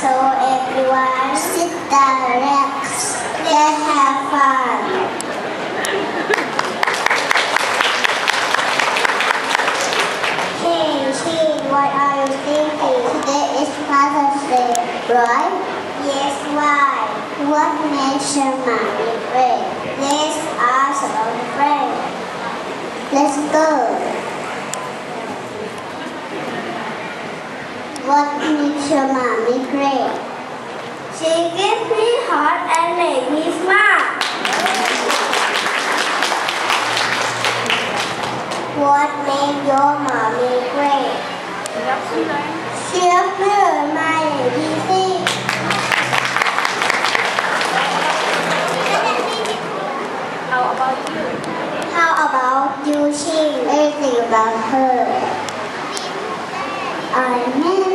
So everyone sit down, relax, let's have fun. Hey, what are you thinking? Today is Father's Day, right? Yes, why? What makes your mommy great? Let's ask our friend. Let's go. What makes your mommy great? She gives me heart and makes me smile. What makes your mommy great? She helps me learn my ABC. How about you? How about you? She anything about her? I